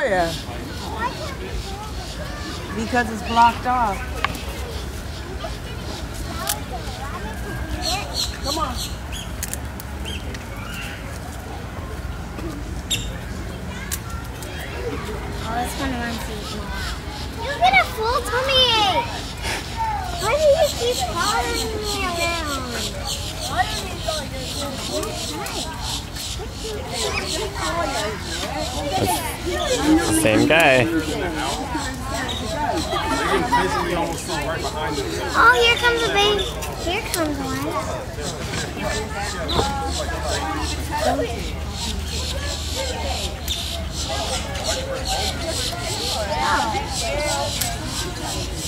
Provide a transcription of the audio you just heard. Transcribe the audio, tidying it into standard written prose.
you? Because it's blocked off. Come on. Oh, it's kind of empty. You get a full tummy ache. Why do you keep following me around? Same guy. Oh, here comes a baby. Here comes one. Oh.